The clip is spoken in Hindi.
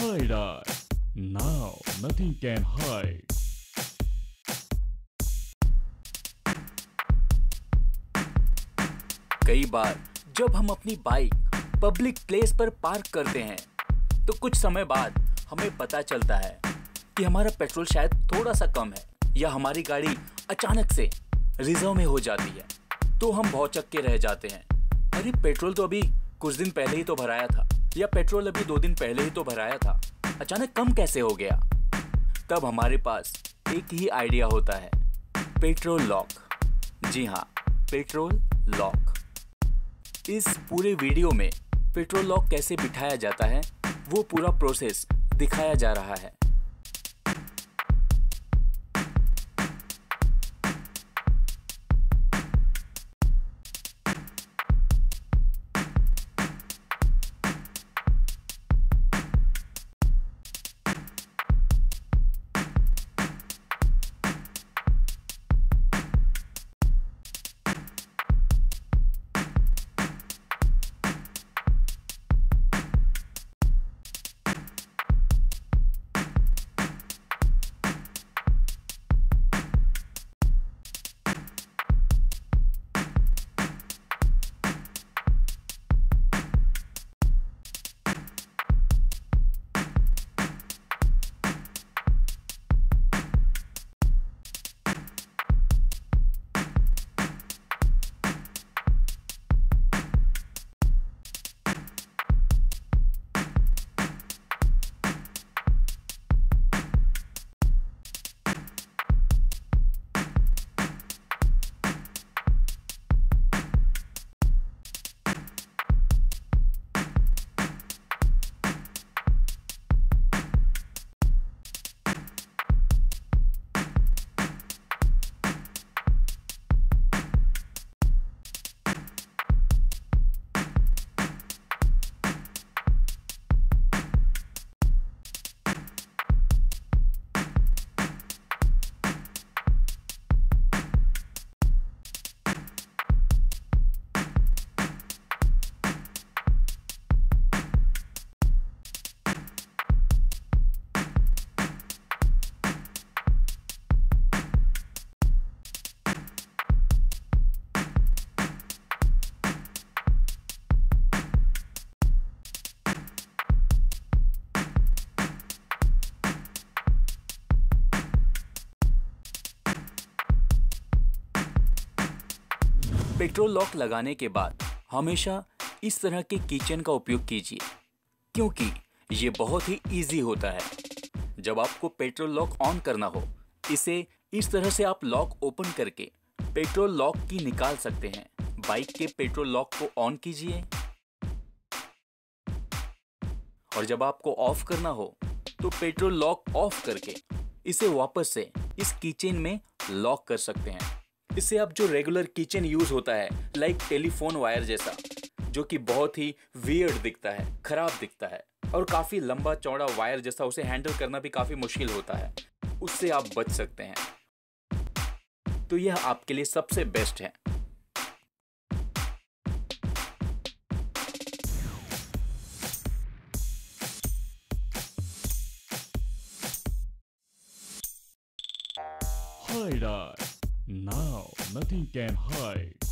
Hide us. Now nothing can hide. कई बार जब हम अपनी बाइक पब्लिक प्लेस पर पार्क करते हैं तो कुछ समय बाद हमें पता चलता है कि हमारा पेट्रोल शायद थोड़ा सा कम है या हमारी गाड़ी अचानक से रिजर्व में हो जाती है। तो हम भौचक्के रह जाते हैं, अरे पेट्रोल तो अभी कुछ दिन पहले ही तो भराया था, या पेट्रोल अभी 2 दिन पहले ही तो भराया था, अचानक कम कैसे हो गया। तब हमारे पास एक ही आइडिया होता है, पेट्रोल लॉक। जी हाँ, पेट्रोल लॉक। इस पूरे वीडियो में पेट्रोल लॉक कैसे बिठाया जाता है वो पूरा प्रोसेस दिखाया जा रहा है। पेट्रोल लॉक लगाने के बाद हमेशा इस तरह के कीचेन का उपयोग कीजिए, क्योंकि ये बहुत ही इजी होता है। जब आपको पेट्रोल लॉक ऑन करना हो, इसे इस तरह से आप लॉक ओपन करके पेट्रोल लॉक की निकाल सकते हैं। बाइक के पेट्रोल लॉक को ऑन कीजिए और जब आपको ऑफ करना हो तो पेट्रोल लॉक ऑफ करके इसे वापस से इस कीचेन में लॉक कर सकते हैं। इससे आप जो रेगुलर किचन यूज होता है, लाइक टेलीफोन वायर जैसा, जो कि बहुत ही वियर्ड दिखता है, खराब दिखता है और काफी लंबा चौड़ा वायर जैसा, उसे हैंडल करना भी काफी मुश्किल होता है, उससे आप बच सकते हैं। तो यह आपके लिए सबसे बेस्ट है। Hide us. Now nothing can hide.